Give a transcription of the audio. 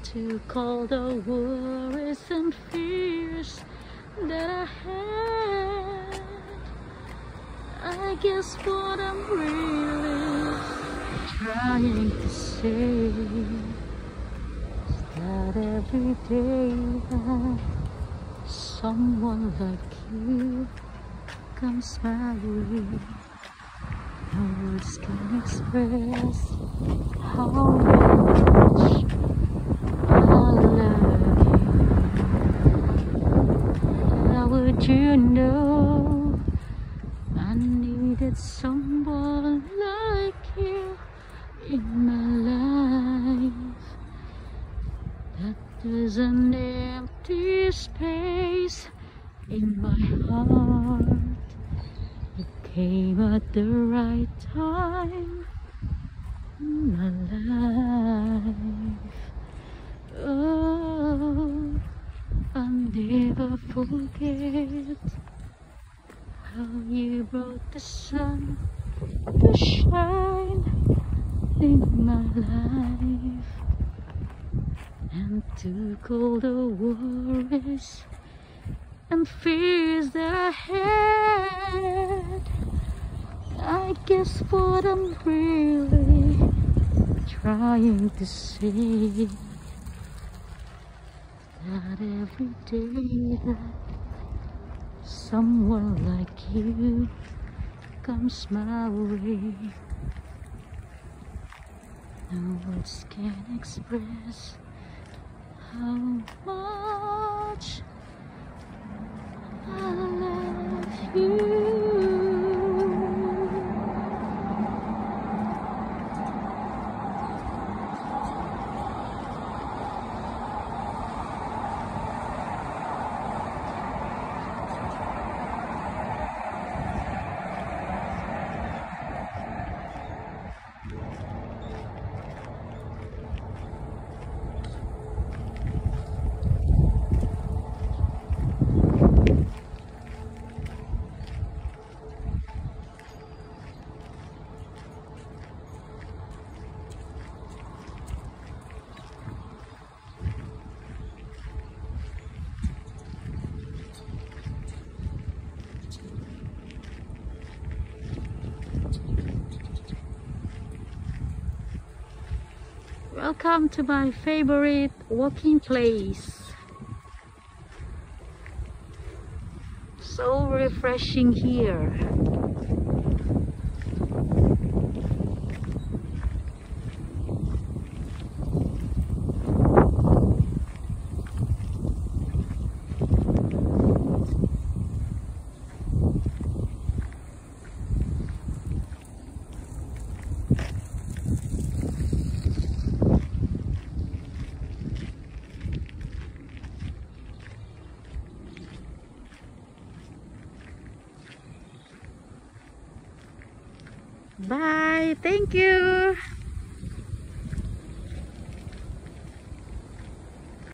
took all the worries and fears that I had. I guess what I'm really trying to say is that every day that someone like you comes my way, no words can express how much I love you. How would you know I needed someone like you in my life? That there's an empty space in my heart. It came at the right time in my life. Oh, I'll never forget how you brought the sun to shine in my life and took all the worries and fears that I had. I guess what I'm really trying to say, that every day that someone like you comes my way, no words can express how much I love you. Welcome to my favorite walking place. So refreshing here. Bye. Thank you.